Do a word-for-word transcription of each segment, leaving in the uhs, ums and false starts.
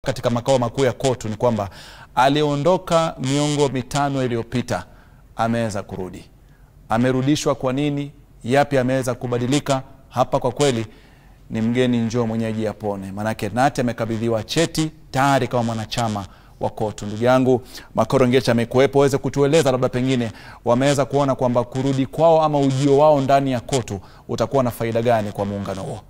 katika makao makuu ya KOTU ni kwamba aliondoka miongo mitano iliyopita, ameweza kurudi. Amerudishwa kwa nini? Yapi ameweza kubadilika? Hapa kwa kweli ni mgeni njoo mwenyeji yapone. Manake Knut amekabidhiwa cheti tayari kama mwanachama wa KOTU. Ndugu yangu Makoro Ngecha amekuwepo, waweze kutueleza labda pengine wameweza kuona kwamba kurudi kwao ama ujio wao ndani ya KOTU utakuwa na faida gani kwa muungano huo?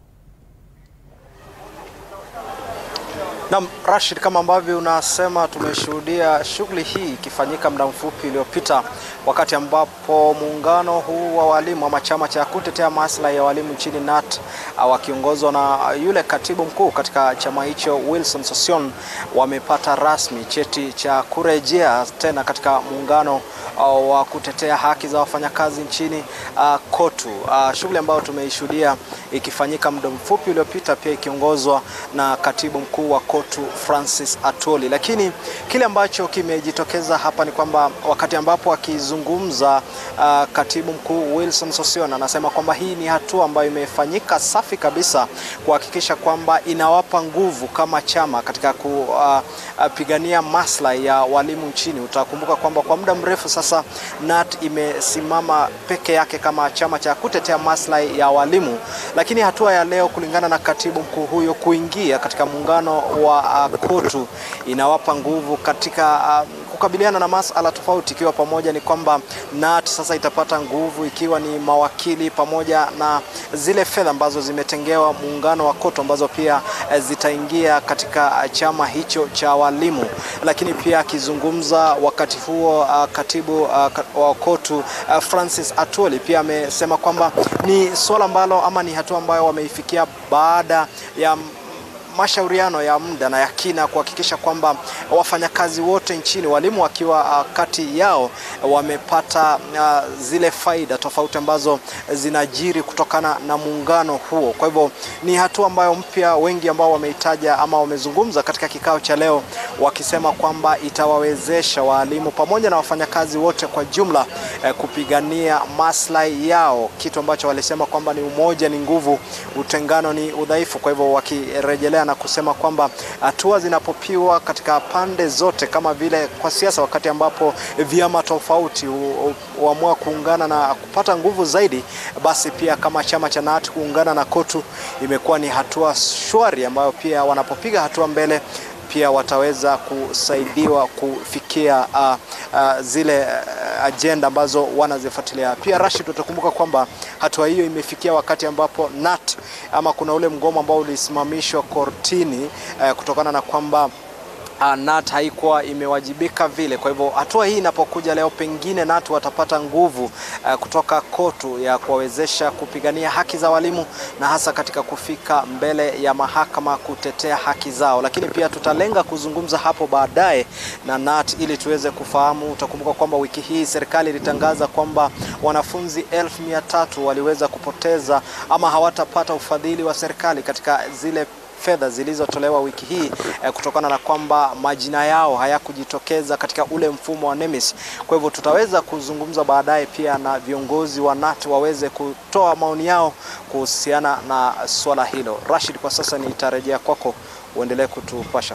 Na Rashid, kama ambavyo unasema, tumeshuhudia shughuli hii ikifanyika muda mfupi uliopita, wakati ambapo muungano huu wa walimu ama chama cha kutetea maslahi ya walimu nchini Knut wakiongozwa na yule katibu mkuu katika chama hicho Wilson Sossion wamepata rasmi cheti cha kurejea tena katika muungano wa kutetea haki za wafanyakazi nchini uh, KOTU. Uh, shughuli ambayo tumeishuhudia ikifanyika muda mfupi uliopita pia ikiongozwa na katibu mkuu wa KOTU Francis Atwoli. Lakini kile ambacho kimejitokeza hapa ni kwamba wakati ambapo akizungumza uh, katibu mkuu Wilson Sossion anasema kwamba hii ni hatua ambayo imefanyika safi kabisa kuhakikisha kwamba inawapa nguvu kama chama katika kupigania uh, uh, maslahi ya walimu nchini. Utakumbuka kwamba kwa muda mrefu sasa Knut imesimama peke yake kama chama cha kutetea maslahi ya walimu, lakini hatua ya leo kulingana na katibu mkuu huyo kuingia katika muungano wa uh, KOTU inawapa nguvu katika uh, kukabiliana na masuala tofauti, ikiwa pamoja ni kwamba Knut sasa itapata nguvu ikiwa ni mawakili pamoja na zile fedha ambazo zimetengewa muungano wa KOTU ambazo pia uh, zitaingia katika uh, chama hicho cha walimu. Lakini pia akizungumza wakati huo uh, katibu uh, wa KOTU uh, Francis Atwoli pia amesema kwamba ni swala ambalo ama ni hatua ambayo wameifikia baada ya mashauriano ya muda na yakina kuhakikisha kwamba wafanyakazi wote nchini, walimu wakiwa uh, kati yao, wamepata uh, zile faida tofauti ambazo zinajiri kutokana na muungano huo. Kwa hivyo ni hatua ambayo mpya, wengi ambao wameitaja ama wamezungumza katika kikao cha leo wakisema kwamba itawawezesha walimu pamoja na wafanyakazi wote kwa jumla eh, kupigania maslahi yao, kitu ambacho walisema kwamba ni umoja ni nguvu, utengano ni udhaifu. Kwa hivyo wakirejelea na kusema kwamba hatua zinapopiwa katika pande zote, kama vile kwa siasa wakati ambapo vyama tofauti huamua kuungana na kupata nguvu zaidi, basi pia kama chama cha Knut kuungana na KOTU imekuwa ni hatua shwari ambayo pia wanapopiga hatua mbele pia wataweza kusaidiwa kufikia uh, uh, zile uh, agenda ambazo wanazifuatilia. Pia Rashid, utakumbuka kwamba hatua hiyo imefikia wakati ambapo Knut ama kuna ule mgomo ambao ulisimamishwa kortini uh, kutokana na kwamba Uh, Knut haikuwa imewajibika vile. Kwa hivyo hatua hii inapokuja leo, pengine Knut watapata nguvu uh, kutoka KOTU ya kuwawezesha kupigania haki za walimu na hasa katika kufika mbele ya mahakama kutetea haki zao. Lakini pia tutalenga kuzungumza hapo baadaye na Knut ili tuweze kufahamu. Utakumbuka kwamba wiki hii serikali ilitangaza kwamba wanafunzi elfu mia tatu waliweza kupoteza ama hawatapata ufadhili wa serikali katika zile fedha zilizotolewa wiki hii eh, kutokana na kwamba majina yao hayakujitokeza katika ule mfumo wa NEMIS. Kwa hivyo tutaweza kuzungumza baadaye pia na viongozi wa Knut waweze kutoa maoni yao kuhusiana na swala hilo. Rashid, kwa sasa nitarejea kwako uendelee kutupasha.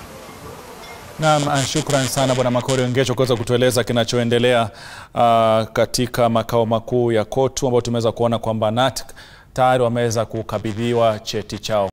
Naam, shukran sana Bwana Makoro Ngecha kuweza kutueleza kinachoendelea uh, katika makao makuu ya KOTU, ambao tumeweza kuona kwamba Knut tayari wameweza kukabidhiwa cheti chao.